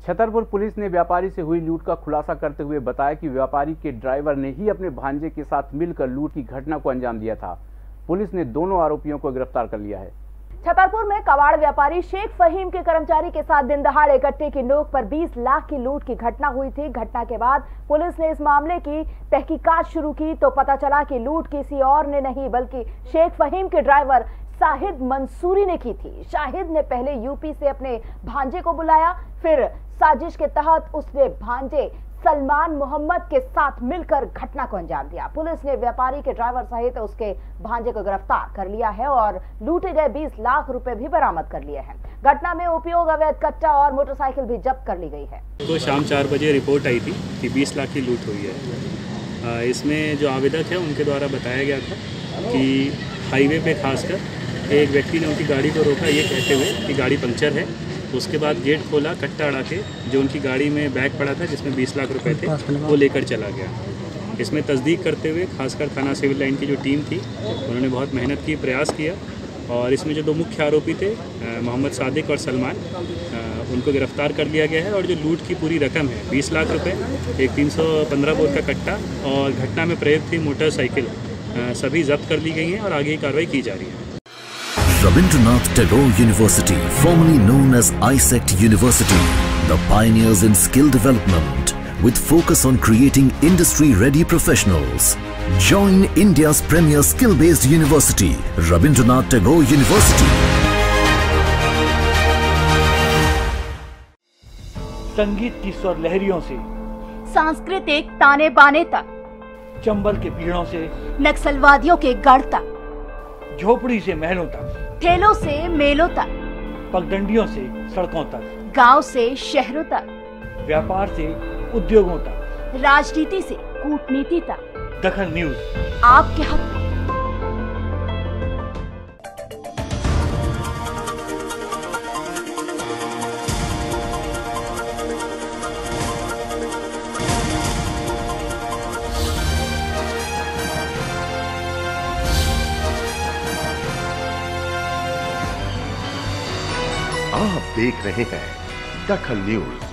Chhatarpur police ने व्यापारी से हुई लूट का खुलासा करते हुए बताया कि व्यापारी के ड्राइवर ने ही अपने भांजे के साथ मिलकर लूट की घटना को अंजाम दिया था। पुलिस ने दोनों आरोपियों को गिरफ्तार कर लिया है। छतरपुर में कबाड़ व्यापारी शेख फहीम के कर्मचारी के साथ दिन दहाड़े गट्टे की नोक पर 20 लाख की लूट की घटना हुई थी। घटना के बाद पुलिस ने इस मामले की तहकीकात शुरू की तो पता चला कि लूट किसी और ने नहीं बल्कि शेख फहीम के ड्राइवर शाहिद मंसूरी ने की थी। शाहिद ने पहले यूपी से अपने भांजे को बुलाया, फिर साजिश के तहत उसने भांजे सलमान मोहम्मद के साथ मिलकर घटना को अंजाम दिया। पुलिस ने व्यापारी के ड्राइवर सहित उसके भांजे को गिरफ्तार कर लिया है और लूटे गए 20 लाख रुपए भी बरामद कर लिए हैं। घटना में उपयोग अवैध कट्टा और मोटरसाइकिल भी जब्त कर ली गई है। तो शाम 4 बजे रिपोर्ट आई थी कि 20 लाख की लूट हुई है। इसमें जो आवेदक है उनके द्वारा बताया गया था कि हाईवे पे खासकर एक व्यक्ति ने उनकी गाड़ी को रोका ये कहते हुए कि गाड़ी पंक्चर है। उसके बाद गेट खोला, कट्टा अड़ा के जो उनकी गाड़ी में बैग पड़ा था जिसमें 20 लाख रुपए थे वो लेकर चला गया। इसमें तस्दीक करते हुए खासकर थाना सिविल लाइन की जो टीम थी उन्होंने बहुत मेहनत की, प्रयास किया और इसमें जो 2 मुख्य आरोपी थे मोहम्मद सादिक और सलमान, उनको गिरफ्तार कर लिया गया है। और जो लूट की पूरी रकम है 20 लाख रुपये, एक 315 बोर का कट्टा और घटना में प्रयुक्त थी मोटरसाइकिल, सभी जब्त कर ली गई हैं और आगे की कार्रवाई की जा रही है। Rabindranath Tagore University, formerly known as ISECT University, the pioneers in skill development with focus on creating industry-ready professionals. Join India's premier skill-based university, Rabindranath Tagore University. संगीत की स्वर लहरियों से सांस्कृतिक ताने बाने तक, चंबल के पीड़ों से नक्सलवादियों के गढ़ तक, झोपड़ी से महलों तक, ठेलों से मेलों तक, पगडंडियों से सड़कों तक, गांव से शहरों तक, व्यापार से उद्योगों तक, राजनीति से कूटनीति तक, दखल न्यूज आपके हक में। आप देख रहे हैं दखल न्यूज।